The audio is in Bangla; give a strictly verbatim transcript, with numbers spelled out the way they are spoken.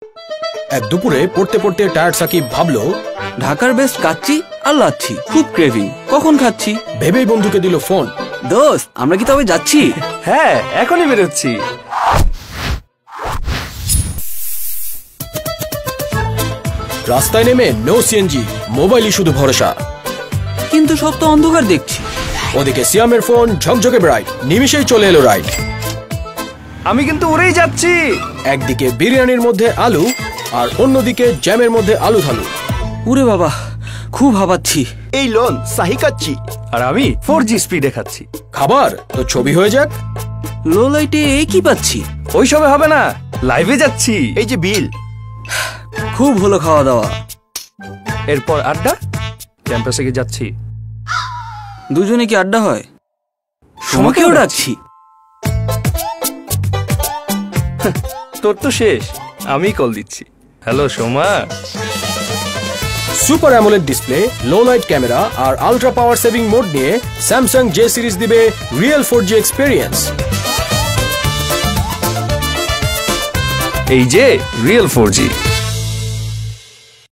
এক দুপুরে পড়তে পড়তে টায়ার্ড সাকিব ভাবলো, ঢাকার বেস্ট কাচ্চি আর লাচ্ছি, খুব ক্রেভিং, কখন খাচ্ছি। ভেবেই বন্ধুকে দিল ফোন। দোস্ত, আমরা কি তবে যাচ্ছি? হ্যাঁ, এখনই বেরোচ্ছি। রাস্তায় নেমে নো সিএনজি, মোবাইলই শুধু ভরসা। কিন্তু সব তো অন্ধকার দেখছি। ওদিকে সিয়ামের ফোন ঝকঝকে ব্রাইট, নিমিশেই চলে এলো রাইড। আমি কিন্তু উড়েই যাচ্ছি। একদিকে বিরিয়ানির মধ্যে আলু আর অন্যদিকে জ্যামের মধ্যে আলু ধালু। উরে বাবা, খুব হাবাচ্ছি। এই লোন সাহি কাচ্ছি, আর আমি ফোর জি স্পিডে খাচ্ছি। খাবার তো ছবি হয়ে যাক। লো লাইটে এ কি পাচ্ছি? ওইসবে হবে না, লাইভে যাচ্ছি। এই যে বিল। খুব হলো খাওয়া দাওয়া। এরপর আড্ডা, ক্যাম্পাসে গিয়ে যাচ্ছি। দুজনে কি আড্ডা হয়? সোমাকেও ডাকছি। তোর তো শেষ, আমি কল দিচ্ছি। Hello Soma. Super AMOLED display, low light camera আর আলট্রা পাওয়ার সেভিং মোড নিয়ে স্যামসাং জে সিরিজ দিবে রিয়েল ফোর জি এক্সপেরিয়েন্স। এই যে রিয়েল ফোর জি।